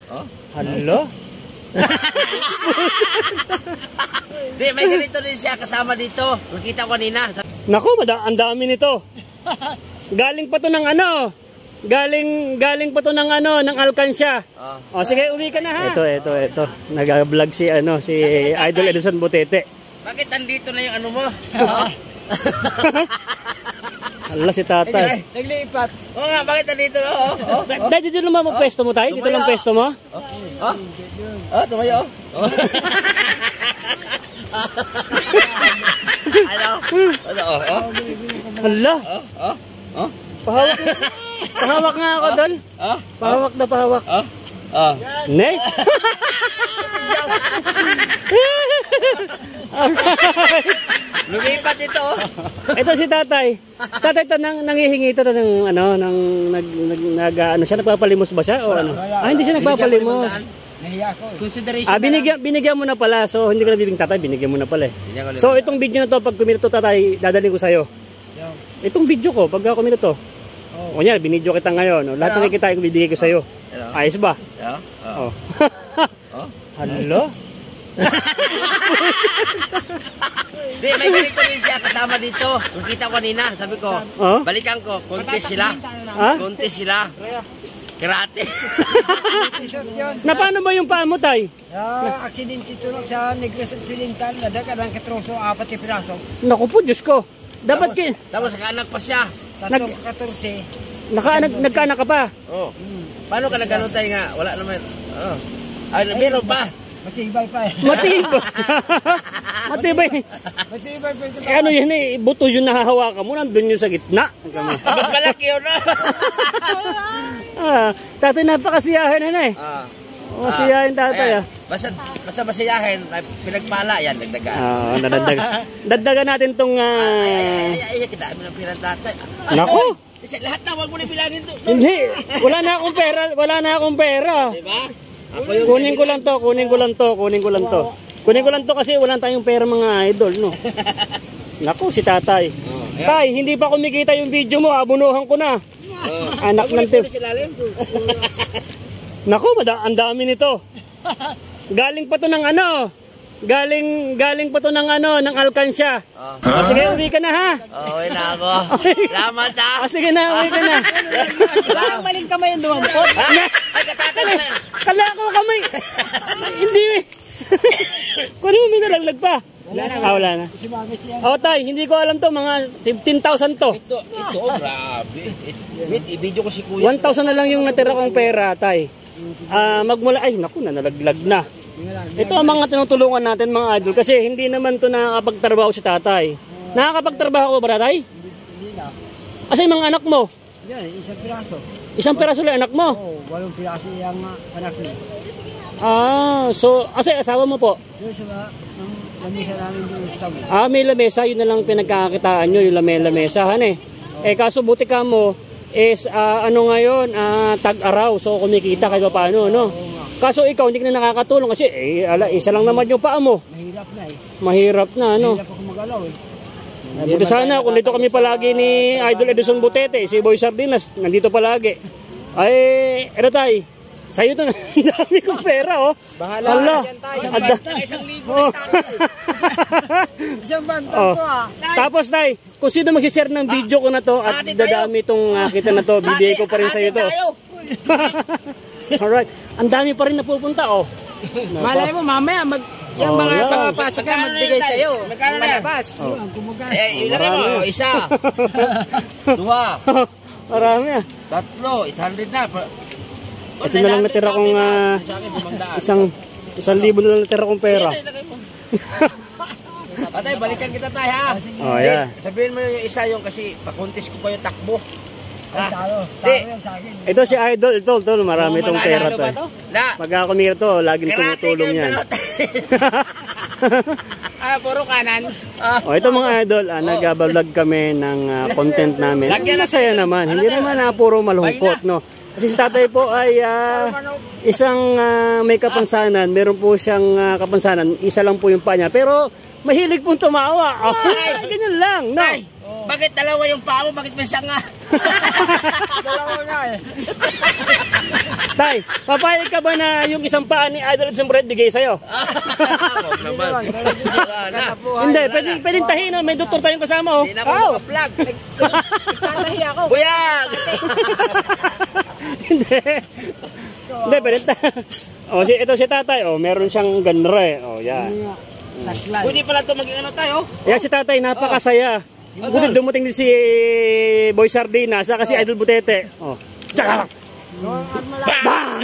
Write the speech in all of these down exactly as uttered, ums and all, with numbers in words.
Oh? Hello? Di, may ganito rin siya kasama dito. Nakita ko kanina. Naku, mada, ang dami nito. Galing pa to ng ano? Galing galing pa to ng ano, ng alkansya. Oh. O sige, uwi ka na ha. Ito, ito, ito. Nag-vlog si ano, si Idol Edison Butete. Bakit nandito na yung ano mo? Hala si tatay. Naglipat. Oo nga, bakit nandito na? Oh, oh, oh. Dahil dito naman mo pwesto mo tayo? Dito lang pwesto mo? Oh, oh, oh tumayo. Oh. Ano? Ano? Oh, oh. Hala. Oh, oh, oh. Pahawak na. Pahawak nga ako, Dol. Oh, pahawak na pahawak. Oh, oh. Ne? Lumipat ito. Ito si tatay. Tatay ito nang nangihingi ito ng ano, nang nag, nag, nag ano siya, nagpapalimos ba siya o ano? Ah, hindi siya nagpapalimos. Nahiya ako. Consideration. Ah, binigyan binigyan mo na pala. So hindi ko na bibing tatay, binigyan mo na pala eh. So itong video na to, pag kumita to tatay, dadalhin ko sa iyo. Itong video ko, pag kumita to. O yan, binidyo kita ngayon. Lahat ng kita yung bibigay ko sa iyo. Ayos ba? Yeah. Oh. Hello? Di, may ganito rin siya kasama dito. Nakita ko kanina, sabi ko, oh? balikan ko, konti sila. Ha? Konti sila. Karate. Na paano ba yung paa mo, tay? Ah, aksidente tulog sa Negros Occidental, nadaga ng katroso, apat na piraso. Naku po, Diyos ko. Dapat ki... Tapos nagkaanak pa siya. Tatlong katorse. Naka, nagkaanak ka pa? Oo. Oh. Paano ka nagganon tayo nga? Wala naman. Oo. Oh. Ay, meron pa. Matibay pa eh. Matibay. Matibay. Matibay pa ito. Eh, ano yan eh, buto yung nahahawakan mo, nandun yung sa gitna. Mas malaki yun na. Ah, tatay napakasiyahin na eh. Ah. Masiyahin tatay ah. Basta, basta masiyahin, pinagpala yan, nagdagan. Ah, nadagdagan. Daddagan natin tong... Uh... Ay, ay, ay, ay, kidami ng pirang tatay. Naku! Lahat na, huwag mo na bilangin to. Hindi, wala na akong pera, wala na akong pera. Diba? Kunin ko lang to, kunin ko lang to, kunin ko lang to. Kunin ko lang to kasi wala tayong pera mga idol, no? Naku, si tatay. Oh, tay, hindi pa kumikita yung video mo, abunuhan ko na. Oh. Anak ng tim. Naku, mada, ang dami nito. Galing pa to ng ano? Galing galing pa to ng ano, ng alkansya. Oh. Oh, sige, uwi ka na ha. Oh, uwi na ako. Salamat ha. Oh, sige na, uwi ka na. Maling kamay yung dumampot. Ay, katatan na. Kala ko kamay. Hindi eh. Kunin mo, may nalaglag pa. Wala na. Ah, wala na. Oh, tay, hindi ko alam to, mga fifteen thousand to. Ito, ito, grabe. Wait, i-video ko si kuya. one thousand na lang yung natira kong pera, tay. Ah, uh, magmula, ay, naku, na nalaglag na. Ito ang mga tinutulungan natin mga idol kasi hindi naman to nakakapagtrabaho si tatay. Nakakapagtrabaho ko ba tatay? Hindi na. Kasi mga anak mo? Yan, isang piraso. Isang piraso lang anak mo? Oo, walong piraso yung anak niya. Ah, so, kasi asawa mo po? Doon sa lamesa namin doon sa tabi. Ah, may lamesa, yun na lang pinagkakakitaan nyo, yung lamesa, han eh. Eh, kaso buti ka mo, is uh, ano ngayon, uh, tag-araw, so kumikita kayo paano, no? Kaso ikaw hindi ka na nakakatulong kasi eh, ala, isa lang naman yung paa mo. Mahirap na eh. Mahirap na, ano? Mahirap ako mag-alaw eh. Buti sana kung dito kami palagi ni Idol Edison Butete, si Boy Sardinas, nandito palagi. Ay, eto tay, sa'yo to, ang dami kong pera, oh. Bahala Allah. ka dyan tayo. Isang banta, isang libo Oh. ng tatay. Isang banta Oh. to ah. Tapos tay, kung sino mag-share ng video ko na to at dadami itong uh, kita na to, bibigay ko pa rin sa'yo to. Alright, ang dami pa rin napupunta, oh. Malay mo, mamaya, mag, yung Oh, mga yeah. papapasok ka, magbigay sa'yo. Magkano na? Malabas. Oh. Eh, ilagay mo, Marami. isa. Dua. Marami ah. Tatlo, eight hundred na. Ito na lang natira kong uh, isang isang libo na lang natira kong pera. Patay, balikan kita tayo ha. Oh, yeah. Sabihin mo yung isa yung kasi pakuntis ko pa yung takbo. Ay, talo. Di. Talo yan sa akin. Ito si Idol, ito, ito, marami itong pera to. Na. Pag ako kumira to, laging Karate tumutulong kayong yan. dalawa. Ah, puro kanan. Oh, ito mga idol, ah, nag-vlog kami ng uh, content namin. Masaya naman, hindi naman na puro malungkot, no. Kasi si tatay po ay uh, isang uh, may kapansanan, meron po siyang uh, kapansanan, isa lang po yung pa niya, pero mahilig pong tumawa. Oh, ganyan lang, no. Bakit dalawa yung paa mo? Bakit may sanga? Dalawa nga eh. Tay, papayag ka ba na yung isang paa ni Idol at Sumbrett bigay sa'yo? Huwag naman. Wala na. Hindi, pwedeng, pwedeng tahin, no? May doktor tayong kasama, oh. Hindi na ako Oh. makaplug. Tatahi ako. Buyag! Hindi. Hindi, pwedeng ta... Oh, si, ito si tatay, oh, meron siyang ganre. Oh, yan. Saklay. Pwede pala ito maging ano tayo. Yan si tatay, napakasaya. Buti dumating din si Boy Sardina, sa kasi Idol Butete. Oh. Tsaka! Bang!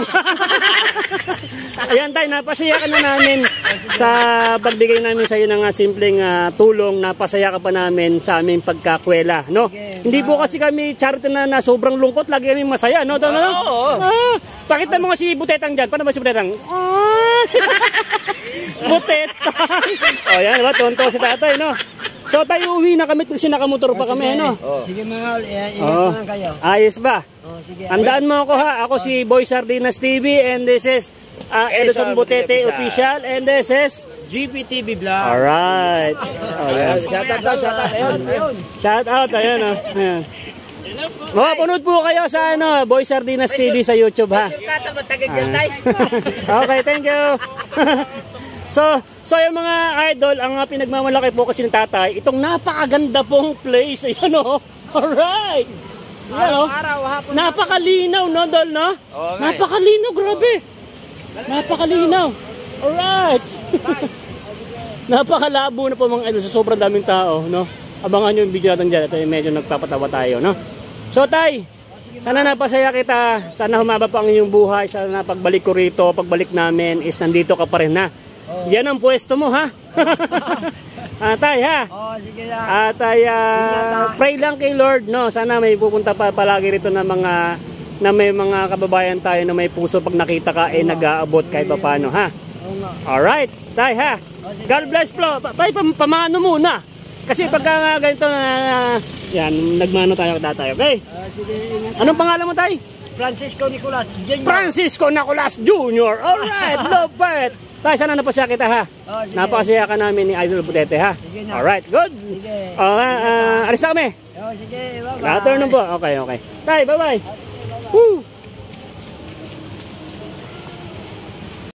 Ayan tayo, napasaya ka na namin sa pagbigay namin sa iyo ng uh, simpleng uh, tulong. Napasaya ka pa namin sa aming pagkakwela, no? Hindi po kasi kami charity na, na sobrang lungkot, lagi kami masaya, no? no? Oo. Ah, pakita mo nga si Butetang dyan. Paano ba si Butetang? Ah, Butetang! O yan, diba? Tonto si tatay, no? So tayo uwi na kami, kasi nakamotor pa kami, no? Sige mga, eh, ingat Oh. na lang kayo. Ayos ba? Oh, sige. Tandaan mo ako ha, ako si Boy Sardinas T V and this is uh, Edison Butete Official and this is... G P T V Vlog. Alright. Oh, yan. Shout out daw, shout out. Ayun, ayun. Shout out, ayan o. Ayan. Mapapanood po kayo sa ano, Boy Sardinas T V sa YouTube ha. Surkata, matagig yan tayo. Okay, thank you. So, so yung mga idol, ang uh, pinagmamalaki po kasi ng tatay, itong napakaganda pong place. Ayan o. Alright. Ayan o. Araw, hapon. Napakalinaw, no, Dol, no? Oo nga eh. Napakalinaw, grabe. Napakalinaw. Alright. Napakalabo na po mga idol sa sobrang daming tao, no? Abangan nyo yung video natin dyan. Ito yung medyo nagpapatawa tayo, no? So, tay, sana napasaya kita. Sana humaba pa ang iyong buhay. Sana pagbalik ko rito, pagbalik namin is nandito ka pa rin, ha? Yan ang pwesto mo, ha? Ah, tay, ha? Oh, sige lang. At ay ah, pray lang kay Lord, no? Sana may pupunta pa palagi rito na mga na may mga kababayan tayo na may puso pag nakita ka eh nag-aabot kahit pa paano, ha? Oo nga. Alright, tay, ha? God bless po. Tay, pam pamano muna. Kasi pagka nga ganito na yan, nagmano tayo tatay, okay? Ah, sige, ingat. Anong pangalan mo, tay? Francisco Nicolas Junior Francisco Nicolas Junior Alright, love it. Tay, sana napasaya kita, ha? Oh, sige. Napasaya ka namin ni Idol Butete, ha? Sige na. Alright, good. Sige. Oh, uh, alis na kami. Oh, sige, bye-bye. Lahat na po. Okay, okay. Tay, bye-bye. Woo!